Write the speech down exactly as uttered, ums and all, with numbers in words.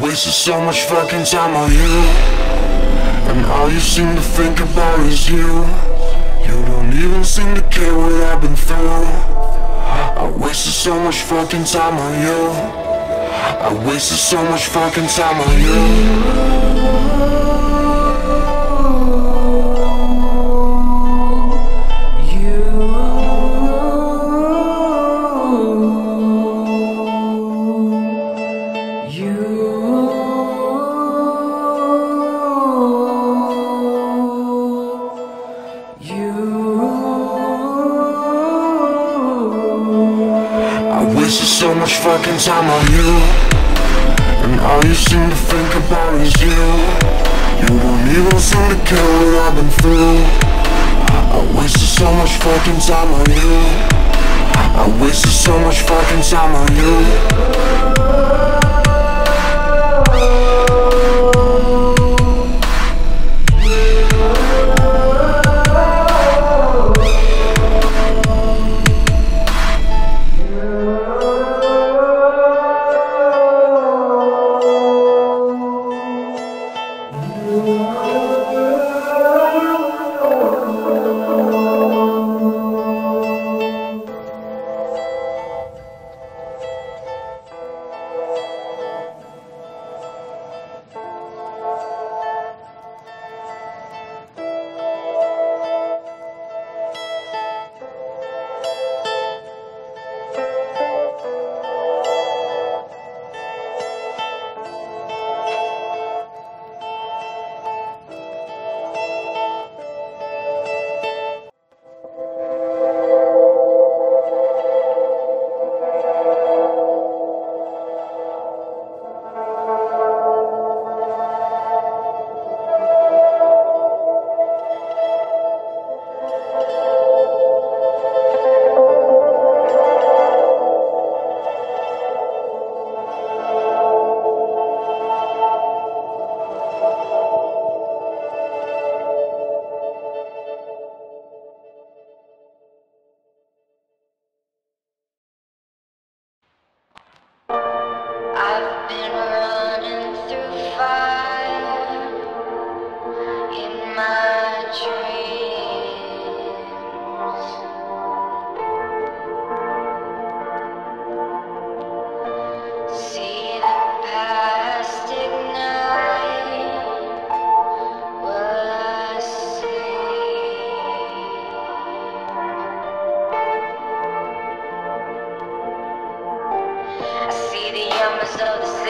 wasted so much fucking time on you, and all you seem to think about is you. You don't even seem to care what I've been through. I wasted so much fucking time on you. I wasted so much fucking time on you. Wasted so much fucking time on you, and all you seem to think about is you. You don't even seem to care what I've been through. I wasted so much fucking time on you. I wasted so much fucking time on you. I've been running through fire in my dreams. See the past ignite what I see. I see the embers of the